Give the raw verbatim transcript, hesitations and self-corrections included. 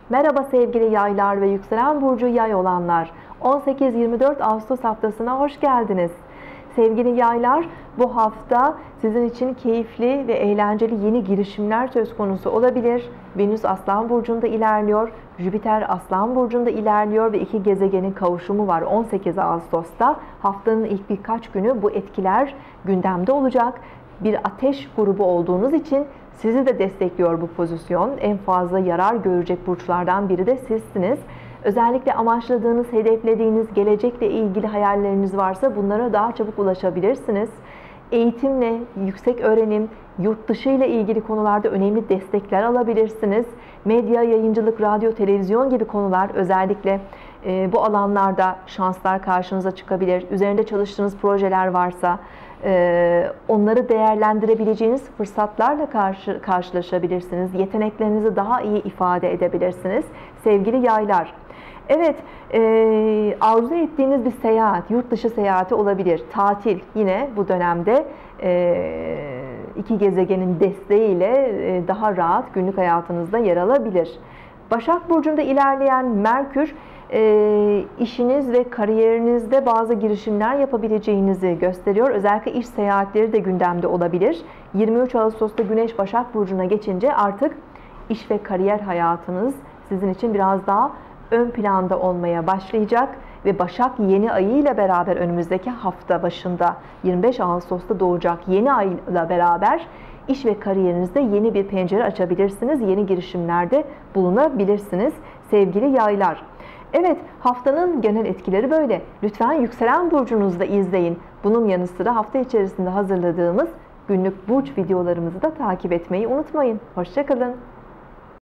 Merhaba sevgili yaylar ve yükselen burcu yay olanlar. on sekiz yirmi dört Ağustos haftasına hoş geldiniz. Sevgili yaylar, bu hafta sizin için keyifli ve eğlenceli yeni girişimler söz konusu olabilir. Venüs Aslan burcunda ilerliyor, Jüpiter Aslan burcunda ilerliyor ve iki gezegenin kavuşumu var on sekiz Ağustos'ta. Haftanın ilk birkaç günü bu etkiler gündemde olacak. Bir ateş grubu olduğunuz için sizi de destekliyor bu pozisyon. En fazla yarar görecek burçlardan biri de sizsiniz. Özellikle amaçladığınız, hedeflediğiniz, gelecekle ilgili hayalleriniz varsa bunlara daha çabuk ulaşabilirsiniz. Eğitimle, yüksek öğrenim, yurt dışı ile ilgili konularda önemli destekler alabilirsiniz. Medya, yayıncılık, radyo, televizyon gibi konular özellikle e, bu alanlarda şanslar karşınıza çıkabilir. Üzerinde çalıştığınız projeler varsa e, onları değerlendirebileceğiniz fırsatlarla karşı, karşılaşabilirsiniz. Yeteneklerinizi daha iyi ifade edebilirsiniz. Sevgili yaylar. Evet, e, arzu ettiğiniz bir seyahat, yurt dışı seyahati olabilir. Tatil yine bu dönemde e, iki gezegenin desteğiyle e, daha rahat günlük hayatınızda yer alabilir. Başak Burcu'nda ilerleyen Merkür, e, işiniz ve kariyerinizde bazı girişimler yapabileceğinizi gösteriyor. Özellikle iş seyahatleri de gündemde olabilir. yirmi üç Ağustos'ta Güneş Başak Burcu'na geçince artık iş ve kariyer hayatınız sizin için biraz daha ön planda olmaya başlayacak ve Başak yeni ayı ile beraber önümüzdeki hafta başında yirmi beş Ağustos'ta doğacak yeni ay ile beraber iş ve kariyerinizde yeni bir pencere açabilirsiniz. Yeni girişimlerde bulunabilirsiniz sevgili yaylar. Evet, haftanın genel etkileri böyle. Lütfen yükselen burcunuzda izleyin. Bunun yanı sıra hafta içerisinde hazırladığımız günlük burç videolarımızı da takip etmeyi unutmayın. Hoşça kalın.